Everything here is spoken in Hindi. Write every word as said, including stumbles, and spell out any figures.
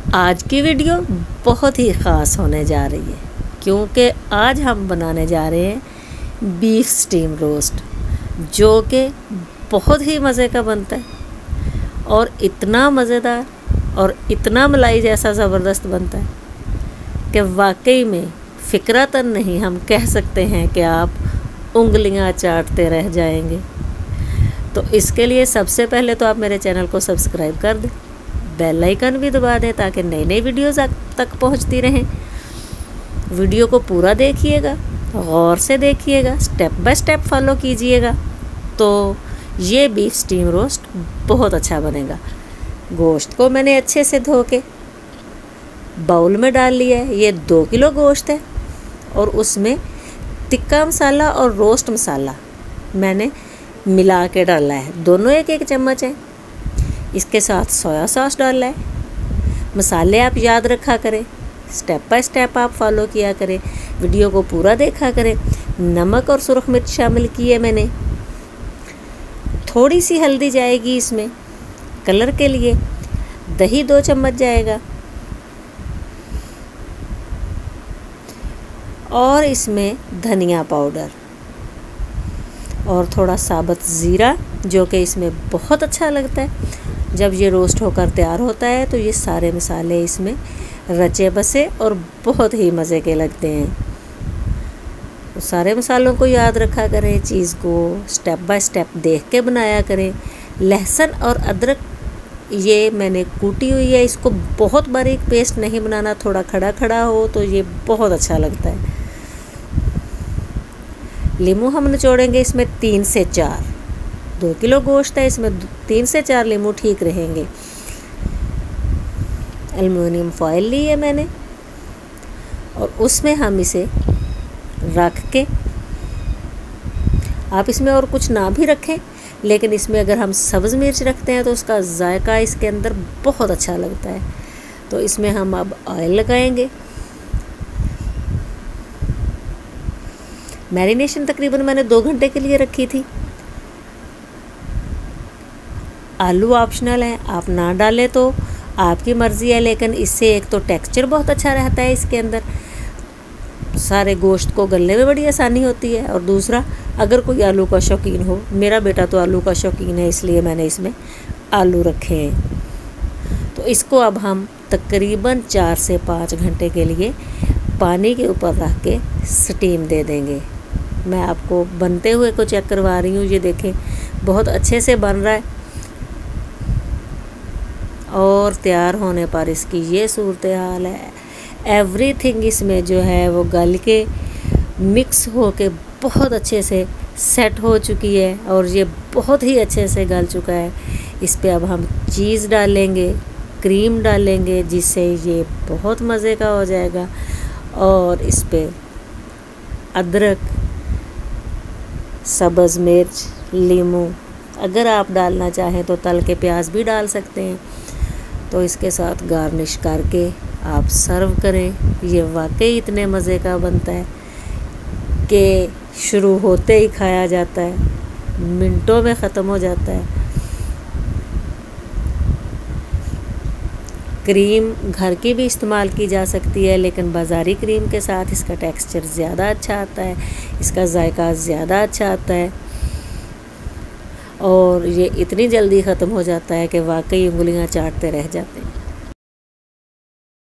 आज की वीडियो बहुत ही ख़ास होने जा रही है क्योंकि आज हम बनाने जा रहे हैं बीफ स्टीम रोस्ट, जो कि बहुत ही मज़े का बनता है और इतना मज़ेदार और इतना मलाई जैसा ज़बरदस्त बनता है कि वाकई में फ़िक्रतन नहीं, हम कह सकते हैं कि आप उंगलियां चाटते रह जाएंगे। तो इसके लिए सबसे पहले तो आप मेरे चैनल को सब्सक्राइब कर दें, बेल आइकन भी दबा दें ताकि नई नई वीडियोस आप तक पहुंचती रहें। वीडियो को पूरा देखिएगा, गौर से देखिएगा, स्टेप बाय स्टेप फॉलो कीजिएगा, तो ये बीफ स्टीम रोस्ट बहुत अच्छा बनेगा। गोश्त को मैंने अच्छे से धो के बाउल में डाल लिया है। ये दो किलो गोश्त है और उसमें टिक्का मसाला और रोस्ट मसाला मैंने मिला के डाला है, दोनों एक एक चम्मच है। इसके साथ सोया सॉस डालना है। मसाले आप याद रखा करें, स्टेप बाय स्टेप आप फॉलो किया करें, वीडियो को पूरा देखा करें। नमक और सुरख मिर्च शामिल की है मैंने। थोड़ी सी हल्दी जाएगी इसमें कलर के लिए। दही दो चम्मच जाएगा और इसमें धनिया पाउडर और थोड़ा साबुत ज़ीरा, जो कि इसमें बहुत अच्छा लगता है। जब ये रोस्ट होकर तैयार होता है तो ये सारे मसाले इसमें रचे बसे और बहुत ही मज़े के लगते हैं। तो सारे मसालों को याद रखा करें, चीज़ को स्टेप बाय स्टेप देख के बनाया करें। लहसुन और अदरक ये मैंने कूटी हुई है, इसको बहुत बारीक पेस्ट नहीं बनाना, थोड़ा खड़ा खड़ा हो तो ये बहुत अच्छा लगता है। लीमू हम निचोड़ेंगे इसमें तीन से चार, दो किलो गोश्त है, इसमें तीन से चार लीमू ठीक रहेंगे। एल्युमिनियम फॉयल ली है मैंने और उसमें हम इसे रख के, आप इसमें और कुछ ना भी रखें, लेकिन इसमें अगर हम सब्ज़ मिर्च रखते हैं तो उसका जायका इसके अंदर बहुत अच्छा लगता है। तो इसमें हम अब ऑयल लगाएंगे। मैरिनेशन तकरीबन मैंने दो घंटे के लिए रखी थी। आलू ऑप्शनल है, आप ना डालें तो आपकी मर्ज़ी है, लेकिन इससे एक तो टेक्सचर बहुत अच्छा रहता है, इसके अंदर सारे गोश्त को गलने में बड़ी आसानी होती है। और दूसरा, अगर कोई आलू का शौकीन हो, मेरा बेटा तो आलू का शौकीन है, इसलिए मैंने इसमें आलू रखे हैं। तो इसको अब हम तकरीबन चार से पाँच घंटे के लिए पानी के ऊपर रख के स्टीम दे देंगे। मैं आपको बनते हुए को चेक करवा रही हूँ, ये देखें बहुत अच्छे से बन रहा है और तैयार होने पर इसकी ये सूरत हाल है। एवरीथिंग इसमें जो है वो गल के मिक्स हो के बहुत अच्छे से सेट हो चुकी है और ये बहुत ही अच्छे से गल चुका है। इस पे अब हम चीज़ डालेंगे, क्रीम डालेंगे, जिससे ये बहुत मज़े का हो जाएगा। और इस पे अदरक, सब्ज़ मिर्च, लीमू, अगर आप डालना चाहें तो तल के प्याज भी डाल सकते हैं। तो इसके साथ गार्निश करके आप सर्व करें। ये वाकई इतने मज़े का बनता है कि शुरू होते ही खाया जाता है, मिनटों में ख़त्म हो जाता है। क्रीम घर की भी इस्तेमाल की जा सकती है, लेकिन बाज़ारी क्रीम के साथ इसका टेक्सचर ज़्यादा अच्छा आता है, इसका जायका ज़्यादा अच्छा आता है और ये इतनी जल्दी ख़त्म हो जाता है कि वाकई उंगलियां चाटते रह जाते हैं।